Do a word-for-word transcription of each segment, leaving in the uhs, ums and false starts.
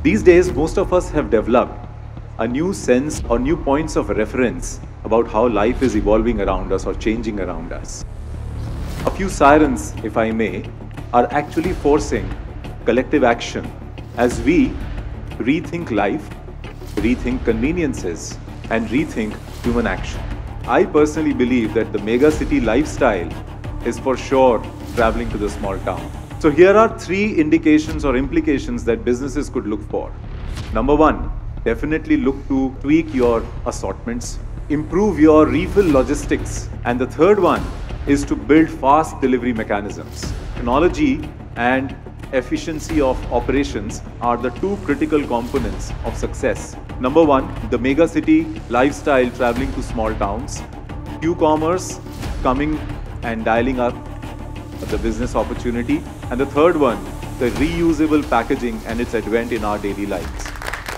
These days, most of us have developed a new sense or new points of reference about how life is evolving around us or changing around us. A few sirens, if I may, are actually forcing collective action as we rethink life, rethink conveniences, and rethink human action. I personally believe that the mega city lifestyle is for sure traveling to the small town. So here are three indications or implications that businesses could look for. Number one, definitely look to tweak your assortments, improve your refill logistics. And the third one is to build fast delivery mechanisms. Technology and efficiency of operations are the two critical components of success. Number one, the mega city lifestyle traveling to small towns, Q-commerce coming and dialing up the business opportunity, and the third one, the reusable packaging and its advent in our daily lives.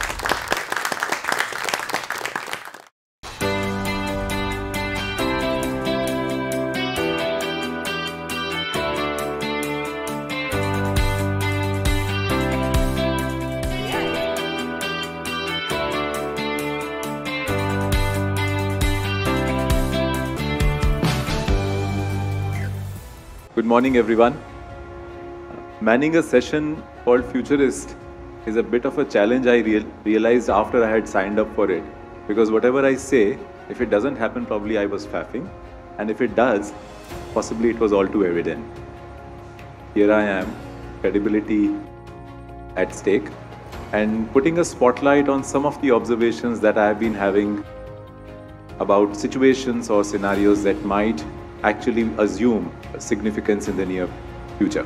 Good morning, everyone. Manning a session called Futurist is a bit of a challenge I real realized after I had signed up for it. Because whatever I say, if it doesn't happen, probably I was faffing. And if it does, possibly it was all too evident. Here I am, credibility at stake, and putting a spotlight on some of the observations that I have been having about situations or scenarios that might actually assume significance in the near future.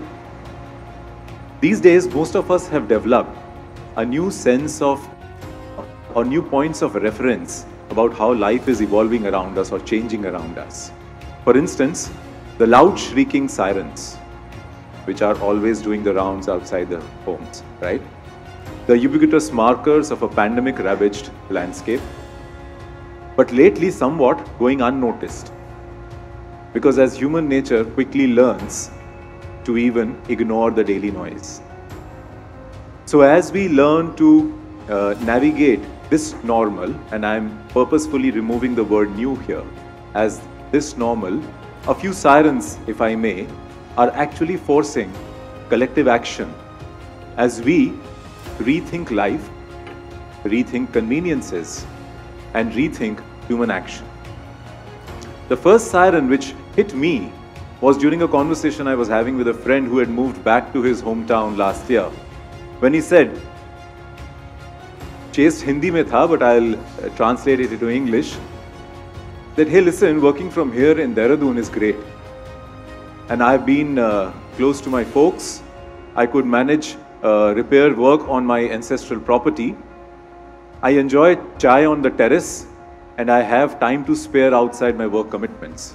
These days, most of us have developed a new sense of or new points of reference about how life is evolving around us or changing around us. For instance, the loud shrieking sirens, which are always doing the rounds outside the homes, right? The ubiquitous markers of a pandemic-ravaged landscape, but lately somewhat going unnoticed. Because as human nature quickly learns to even ignore the daily noise. So as we learn to uh, navigate this normal, and I'm purposefully removing the word new here, as this normal, a few sirens, if I may, are actually forcing collective action as we rethink life, rethink conveniences, and rethink human action. The first siren which hit me was during a conversation I was having with a friend who had moved back to his hometown last year. When he said, chased Hindi mein tha, but I'll uh, translate it into English, that hey, listen, working from here in Dehradun is great. And I've been uh, close to my folks. I could manage uh, repair work on my ancestral property. I enjoy chai on the terrace, and I have time to spare outside my work commitments.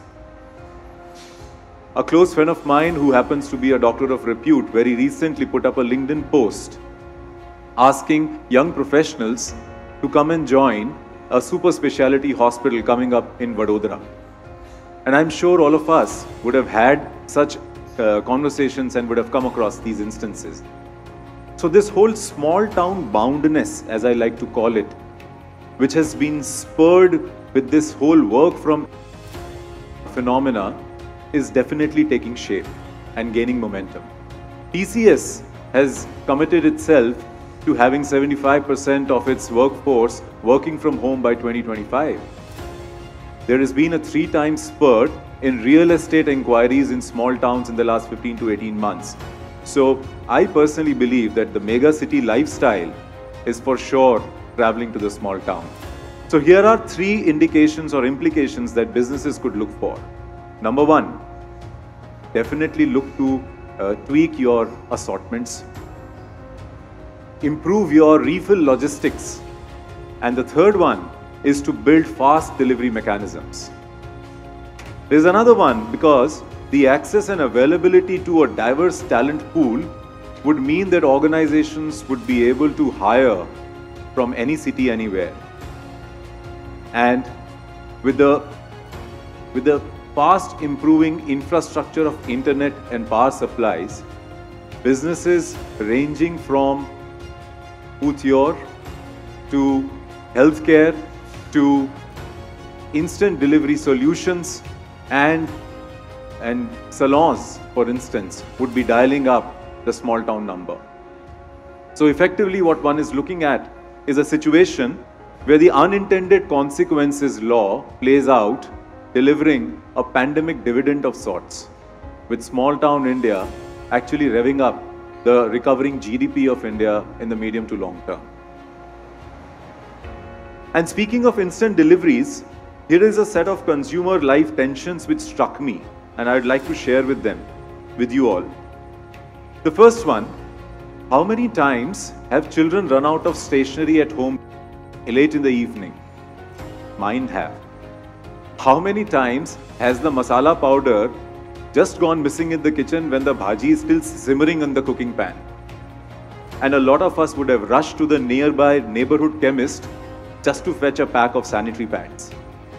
A close friend of mine who happens to be a doctor of repute very recently put up a LinkedIn post asking young professionals to come and join a super specialty hospital coming up in Vadodara. And I'm sure all of us would have had such uh, conversations and would have come across these instances. So this whole small town boundness, as I like to call it, which has been spurred with this whole work from phenomena, is definitely taking shape and gaining momentum. T C S has committed itself to having seventy-five percent of its workforce working from home by twenty twenty-five. There has been a three times spurt in real estate inquiries in small towns in the last fifteen to eighteen months. So I personally believe that the mega city lifestyle is for sure traveling to the small town. So here are three indications or implications that businesses could look for. Number one, definitely look to uh, tweak your assortments, improve your refill logistics, and the third one is to build fast delivery mechanisms. There's another one because the access and availability to a diverse talent pool would mean that organizations would be able to hire from any city anywhere. And with the, with the fast improving infrastructure of internet and power supplies, businesses ranging from Puthior, to healthcare, to instant delivery solutions, and, and salons, for instance, would be dialing up the small town number. So effectively what one is looking at is a situation where the unintended consequences law plays out, delivering a pandemic dividend of sorts, with small town India actually revving up the recovering G D P of India in the medium to long term. And speaking of instant deliveries, here is a set of consumer life tensions which struck me, and I would like to share with them, with you all. The first one, how many times have children run out of stationery at home late in the evening? Mine have. How many times has the masala powder just gone missing in the kitchen when the bhaji is still simmering in the cooking pan? And a lot of us would have rushed to the nearby neighborhood chemist just to fetch a pack of sanitary pads.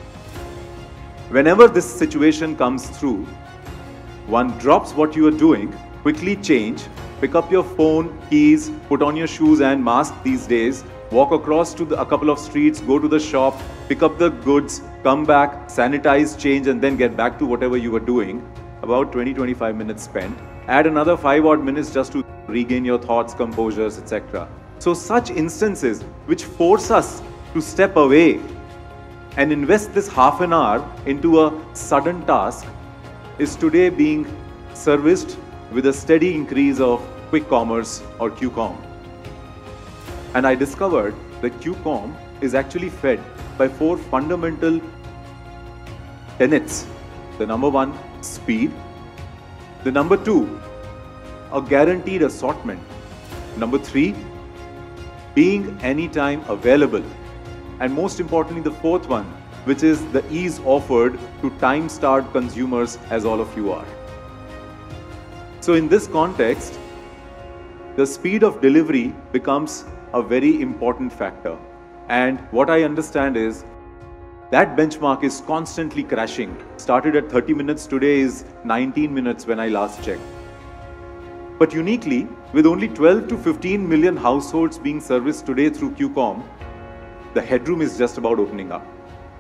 Whenever this situation comes through, one drops what you are doing, quickly change, pick up your phone, keys, put on your shoes and mask these days, walk across to the, a couple of streets, go to the shop, pick up the goods, come back, sanitize, change, and then get back to whatever you were doing. About twenty to twenty-five minutes spent. Add another five odd minutes just to regain your thoughts, composures, et cetera. So such instances which force us to step away and invest this half an hour into a sudden task is today being serviced with a steady increase of quick commerce or Q com. And I discovered that Q com is actually fed by four fundamental tenets. The number one, speed. The number two, a guaranteed assortment. Number three, being anytime available. And most importantly, the fourth one, which is the ease offered to time-starved consumers as all of you are. So in this context, the speed of delivery becomes a very important factor. And what I understand is that benchmark is constantly crashing. Started at thirty minutes, today is nineteen minutes when I last checked. But uniquely, with only twelve to fifteen million households being serviced today through Q com, the headroom is just about opening up.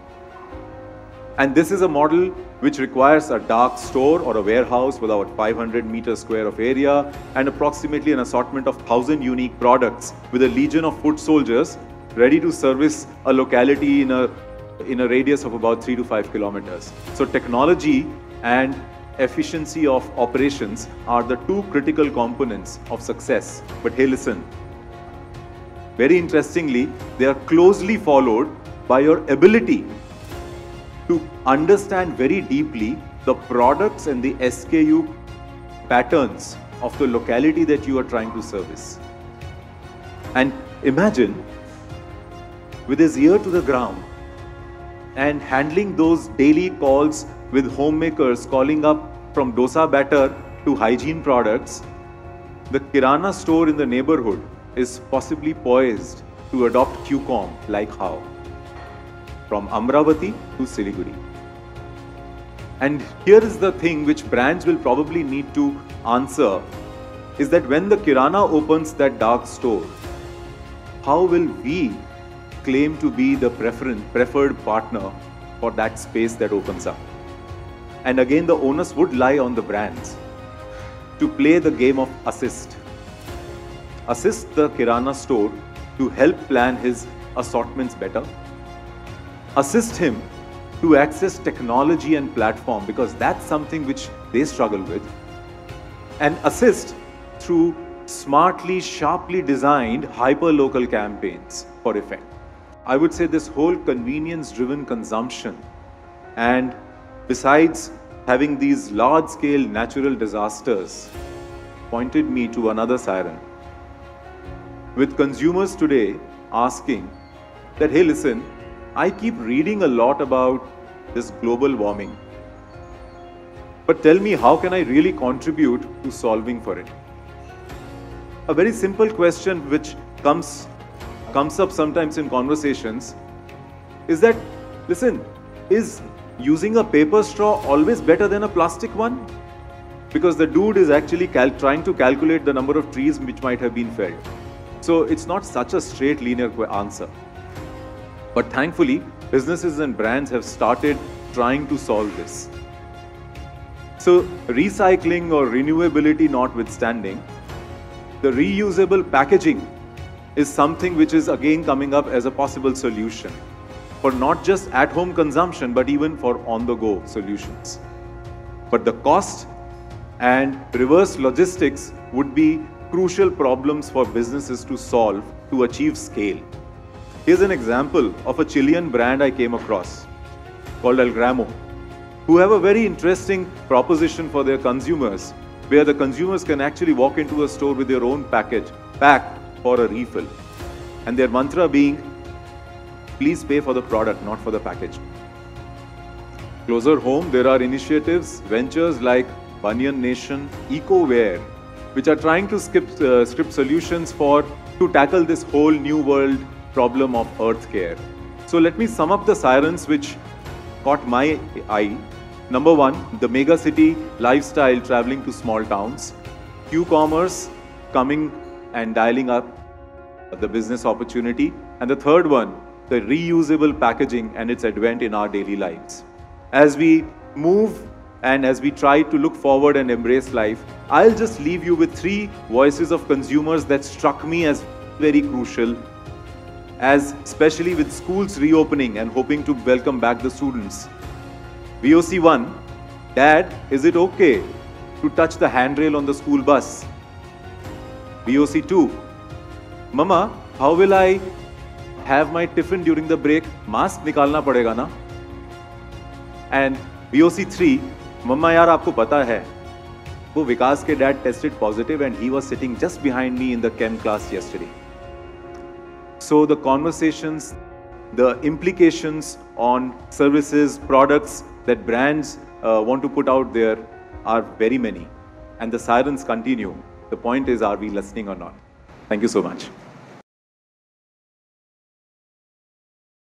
And this is a model which requires a dark store or a warehouse with about five hundred meters square of area and approximately an assortment of one thousand unique products with a legion of foot soldiers ready to service a locality in a, in a radius of about three to five kilometers. So technology and efficiency of operations are the two critical components of success. But hey, listen, very interestingly, they are closely followed by your ability to understand very deeply the products and the S K U patterns of the locality that you are trying to service. And imagine, with his ear to the ground and handling those daily calls with homemakers calling up from dosa batter to hygiene products, the kirana store in the neighborhood is possibly poised to adopt Q com like how? From Amravati to Siliguri. And here is the thing which brands will probably need to answer, is that when the kirana opens that dark store, how will we claim to be the preferred partner for that space that opens up? And again, the onus would lie on the brands to play the game of assist. Assist the kirana store to help plan his assortments better. Assist him to access technology and platform, because that's something which they struggle with. And assist through smartly, sharply designed hyper-local campaigns for effect. I would say this whole convenience-driven consumption, and besides having these large-scale natural disasters, pointed me to another siren. With consumers today asking that, hey, listen, I keep reading a lot about this global warming, but tell me, how can I really contribute to solving for it? A very simple question which comes, comes up sometimes in conversations is that, listen, is using a paper straw always better than a plastic one? Because the dude is actually cal- trying to calculate the number of trees which might have been felled. So it's not such a straight linear answer. But thankfully, businesses and brands have started trying to solve this. So recycling or renewability notwithstanding, the reusable packaging is something which is again coming up as a possible solution for not just at-home consumption, but even for on-the-go solutions. But the cost and reverse logistics would be crucial problems for businesses to solve to achieve scale. Here's an example of a Chilean brand I came across called Algramo, who have a very interesting proposition for their consumers, where the consumers can actually walk into a store with their own package, pack for a refill. And their mantra being, please pay for the product, not for the package. Closer home, there are initiatives, ventures like Banyan Nation, EcoWare, which are trying to skip, uh, script solutions for to tackle this whole new world problem of earth care. So let me sum up the sirens which caught my eye. Number one, the mega city lifestyle traveling to small towns, Q-commerce coming and dialing up the business opportunity, and the third one, the reusable packaging and its advent in our daily lives. As we move and as we try to look forward and embrace life, I'll just leave you with three voices of consumers that struck me as very crucial, as especially with schools reopening and hoping to welcome back the students. V O C one, Dad, is it okay to touch the handrail on the school bus? V O C two, Mama, how will I have my tiffin during the break? Mask nikalna padega na? And V O C three, Mama yaar aapko pata hai, wo Vikas ke dad tested positive and he was sitting just behind me in the chem class yesterday. So the conversations, the implications on services, products that brands uh, want to put out there are very many. And the sirens continue. The point is, are we listening or not? Thank you so much.